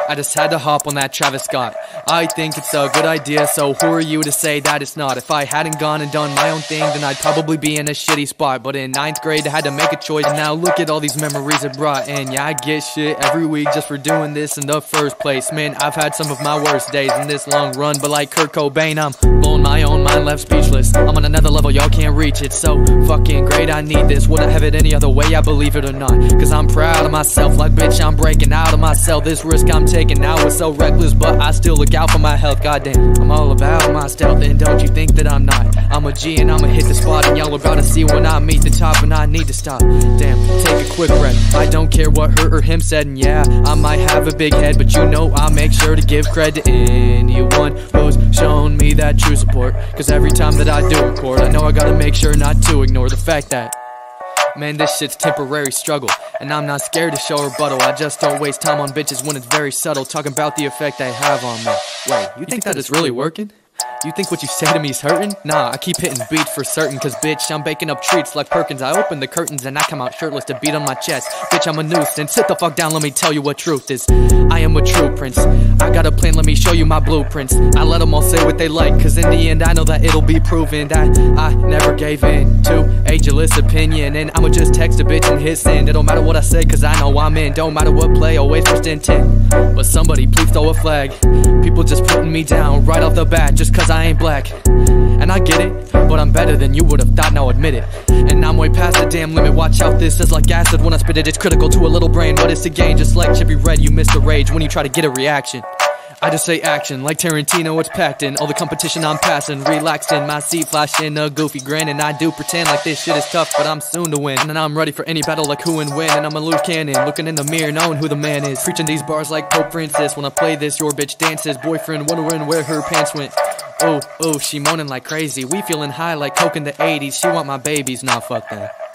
I just had to hop on that Travis Scott. I think it's a good idea, so who are you to say that it's not? If I hadn't gone and done my own thing, then I'd probably be in a shitty spot. But in 9th grade I had to make a choice, and now look at all these memories it brought. And yeah, I get shit every week just for doing this in the first place. Man, I've had some of my worst days in this long run, but like Kurt Cobain, I'm blowing my own mind, left speechless. I'm on another level, y'all can't reach it. So fucking great, I need this. Wouldn't have it any other way, I believe it or not. Cause I'm proud of myself, like bitch, I'm breaking out of myself. This risk I'm taking now is so reckless, but I still look out for my health. Goddamn, I'm all about my stealth, and don't you think that I'm not? I'm a G and I'ma hit the spot, and y'all about to see when I meet the top, and I need to stop. Damn, take a quick breath. I don't care what her or him said, and yeah, I might have a big head, but you know I make sure to give credit to anyone who's shown me that true support. Cause every time that I do record, I know I gotta make sure not to ignore the fact that, man, this shit's temporary struggle, and I'm not scared to show rebuttal. I just don't waste time on bitches when it's very subtle, talking about the effect they have on me. Wait, you think that it's really working? You think what you say to me is hurting? Nah, I keep hitting beats for certain, cause bitch, I'm baking up treats like Perkins. I open the curtains and I come out shirtless to beat on my chest. Bitch, I'm a nuisance. Sit the fuck down, let me tell you what truth is. I am a true prince. I got a plan, let me show you my blueprints. I let them all say what they like, cause in the end I know that it'll be proven that I never gave in to ageless opinion. And I'ma just text a bitch and hit send. It don't matter what I say, cause I know I'm in. Don't matter what play, always first intent. But somebody please throw a flag. People just putting me down right off the bat just cause I ain't black. And I get it, but I'm better than you would have thought, now admit it. And I'm way past the damn limit, watch out, this is like acid when I spit it. It's critical to a little brain, what is to gain? Just like Chippy Red, you miss the rage when you try to get a reaction. I just say action, like Tarantino, it's packed in. All the competition I'm passing, relaxed in my seat, flashing a goofy grin. And I do pretend like this shit is tough, but I'm soon to win. And then I'm ready for any battle like who and when. And I'm a loose cannon, looking in the mirror, knowing who the man is. Preaching these bars like Pope Francis. When I play this, your bitch dances. Boyfriend wondering where her pants went. Oh, she moaning like crazy. We feeling high like coke in the 80s. She want my babies, nah fuck that.